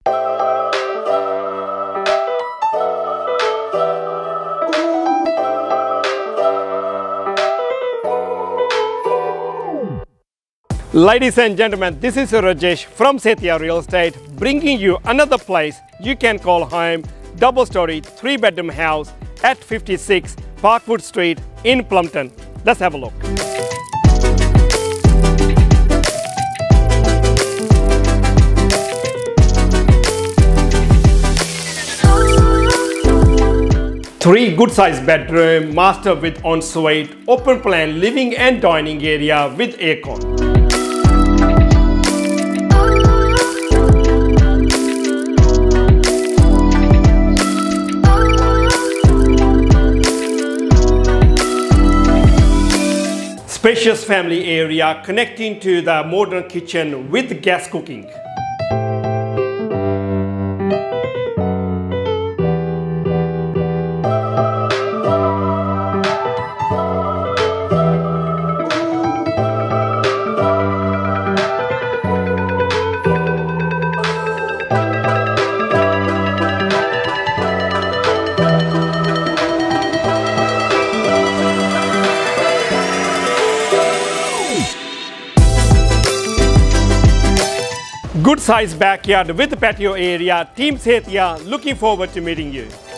Ladies and gentlemen, this is Rajesh from Setia Real Estate, bringing you another place you can call home. Double-story, 3-bedroom house at 56 Parkwood Street in Plumpton. Let's have a look. Three good-sized bedroom, master with ensuite, open plan living and dining area with aircon. Spacious family area connecting to the modern kitchen with gas cooking. Good sized backyard with patio area. Team Setia looking forward to meeting you.